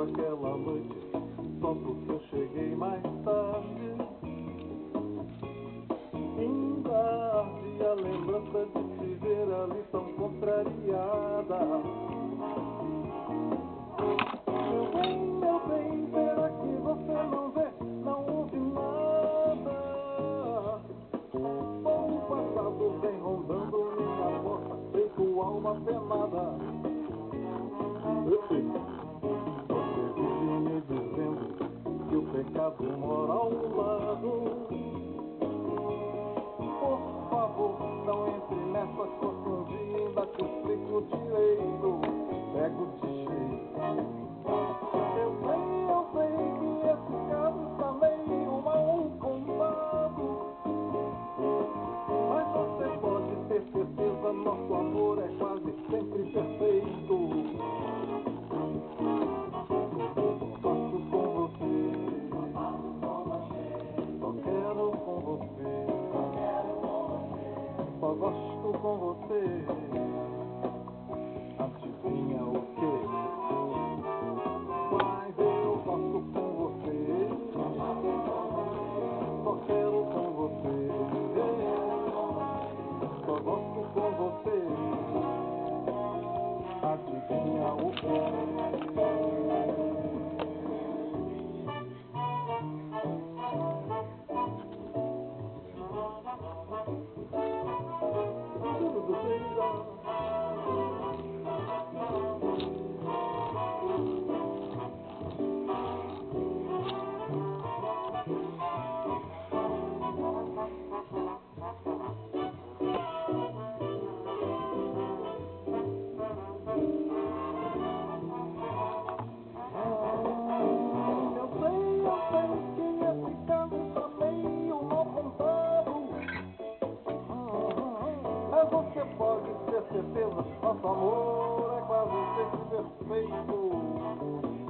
aquela noite, só porque eu cheguei mais tarde. Ainda ardia a lembrança de te ver ali tão contrariada. Meu bem, será que você não vê, não ouve nada? O passado vem rondando minha porta, feito alma penada. Você vive me dizendo que o pecado mora ao lado. Por favor, não entre nessa confundida, ainda te explico direito. Pego de jeito. Eu sei que esse caso está meio mal contado, mas você pode ter certeza, nosso amor é quase sempre perfeito. Faço com você, só quero com você, só gosto com você. Adivinha o que? Mas eu gosto com você, só quero com você, só gosto com você. Adivinha o que? Eu sei que esse caso está meio mal contado, mas você pode ter certeza, nosso amor é quase sempre perfeito.